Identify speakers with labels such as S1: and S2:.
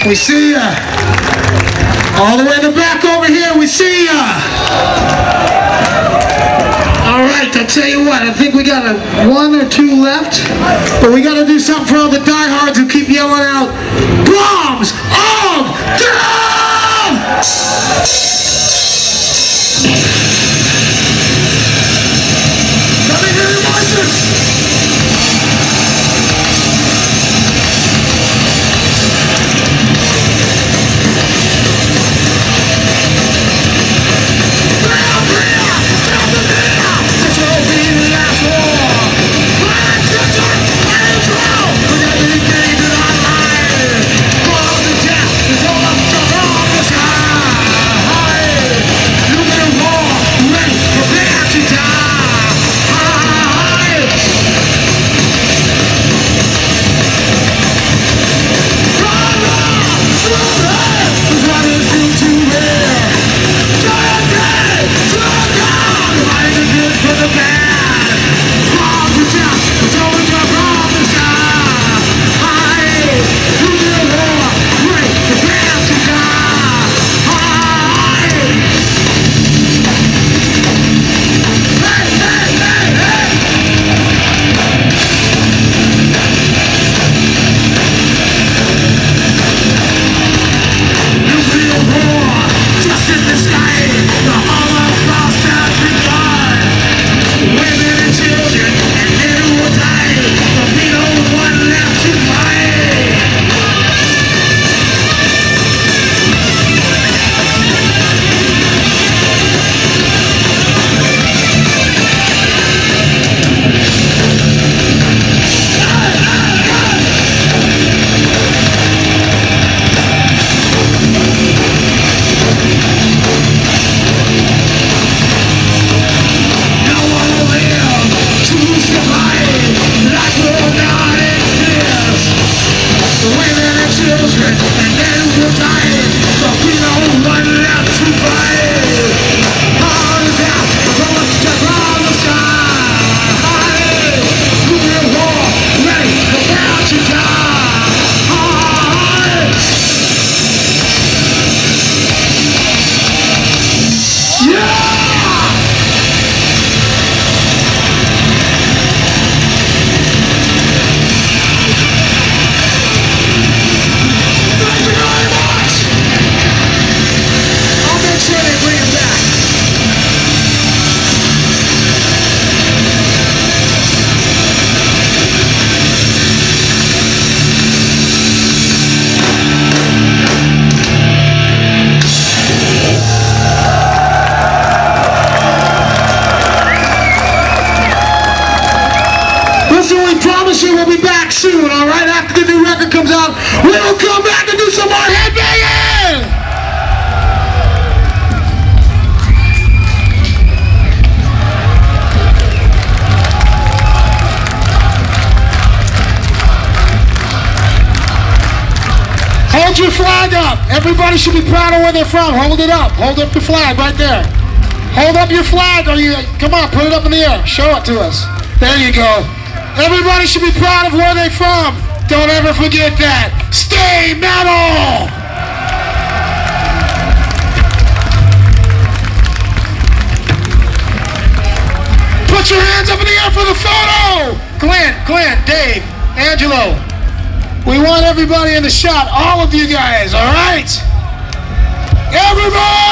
S1: We see ya. All the way in the back over here, we see ya. All right, I'll tell you what, I think we got one or two left, but we got to do something for all the diehards who keep yelling out, bombs of doom! Let me hear your voices! We'll be back soon, all right? After the new record comes out, we'll come back and do some more headbanging! Hold your flag up. Everybody should be proud of where they're from. Hold it up. Hold up your flag right there. Hold up your flag. Or you, come on, put it up in the air. Show it to us. There you go. Everybody should be proud of where they're from. Don't ever forget that. Stay metal! Put your hands up in the air for the photo! Glenn, Dave, Angelo. We want everybody in the shot. All of you guys, all right? Everybody!